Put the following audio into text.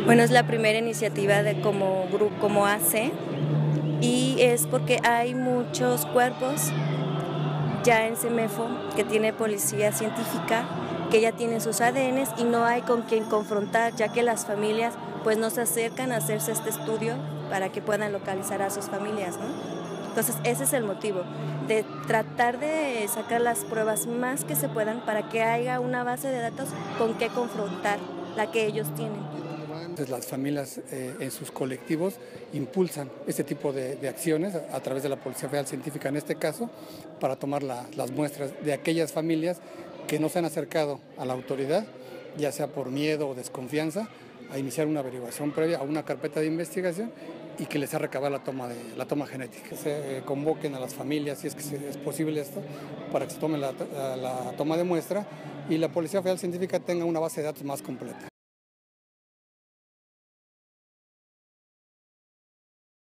Bueno, es la primera iniciativa de como grupo, como AC, y es porque hay muchos cuerpos ya en CEMEFO que tiene policía científica, que ya tienen sus ADNs y no hay con quien confrontar, ya que las familias pues no se acercan a hacerse este estudio para que puedan localizar a sus familias, ¿no? Entonces ese es el motivo, de tratar de sacar las pruebas más que se puedan para que haya una base de datos con qué confrontar la que ellos tienen. Entonces, las familias en sus colectivos impulsan este tipo de acciones a través de la Policía Federal Científica en este caso para tomar las muestras de aquellas familias que no se han acercado a la autoridad, ya sea por miedo o desconfianza, a iniciar una averiguación previa a una carpeta de investigación y que les ha recabado la toma genética. Se convoquen a las familias, si es que es posible esto, para que se tome la toma de muestra y la Policía Federal Científica tenga una base de datos más completa.